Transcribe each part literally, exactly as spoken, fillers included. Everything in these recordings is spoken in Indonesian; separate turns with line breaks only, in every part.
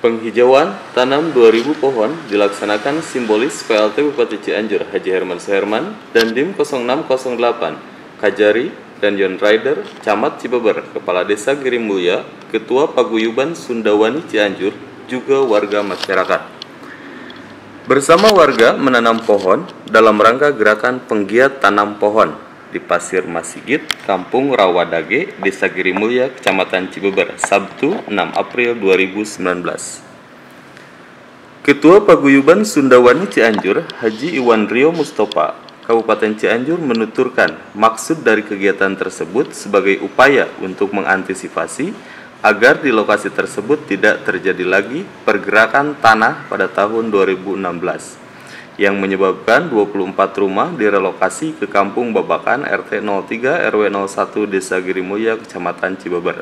Penghijauan tanam dua ribu pohon dilaksanakan simbolis P L T Bupati Cianjur Haji Herman Suherman dan Dim nol enam nol delapan, Kajari dan Yon Rider, Camat Cibeber, Kepala Desa Girimulya, Ketua Paguyuban Sundawani Cianjur, juga warga masyarakat. Bersama warga menanam pohon dalam rangka gerakan penggiat tanam pohon di Pasir Masigit, Kampung Rawadage, Desa Girimulya, Kecamatan Cibeber, Sabtu enam April dua ribu sembilan belas. Ketua Paguyuban Sundawani Cianjur, Haji Iwan Rio Mustofa, Kabupaten Cianjur menuturkan maksud dari kegiatan tersebut sebagai upaya untuk mengantisipasi agar di lokasi tersebut tidak terjadi lagi pergerakan tanah pada tahun dua ribu enam belas. Yang menyebabkan dua puluh empat rumah direlokasi ke Kampung Babakan R T nol tiga R W nol satu Desa Girimulya, Kecamatan Cibeber.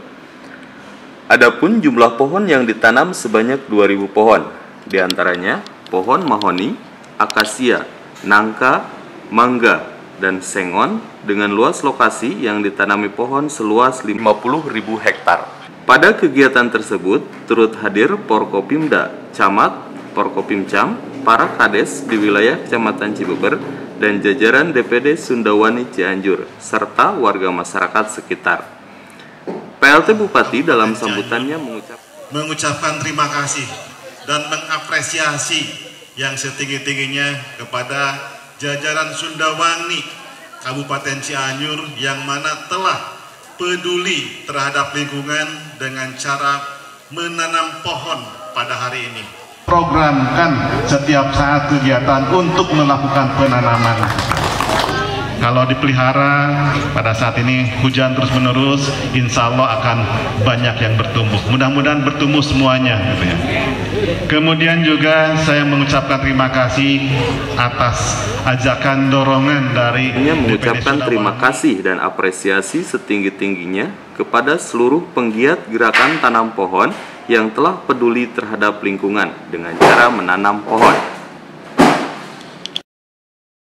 Adapun jumlah pohon yang ditanam sebanyak dua ribu pohon, diantaranya pohon mahoni, akasia, nangka, mangga, dan sengon dengan luas lokasi yang ditanami pohon seluas lima puluh ribu hektar. Pada kegiatan tersebut turut hadir Porkopimda, Camat, Porkopimcam, para kades di wilayah Kecamatan Cibeber, dan jajaran D P D Sundawani Cianjur, serta warga masyarakat sekitar. P L T Bupati dalam sambutannya mengucap,
mengucapkan terima kasih dan mengapresiasi yang setinggi-tingginya kepada jajaran Sundawani Kabupaten Cianjur yang mana telah peduli terhadap lingkungan dengan cara menanam pohon pada hari ini. Programkan setiap saat kegiatan untuk melakukan penanaman. Kalau dipelihara pada saat ini hujan terus menerus, insya Allah akan banyak yang bertumbuh. Mudah-mudahan bertumbuh semuanya, gitu ya. Kemudian juga saya mengucapkan terima kasih atas ajakan dorongan dari
mengucapkan terima kasih dan apresiasi setinggi-tingginya kepada seluruh penggiat gerakan tanam pohon yang telah peduli terhadap lingkungan dengan cara menanam pohon.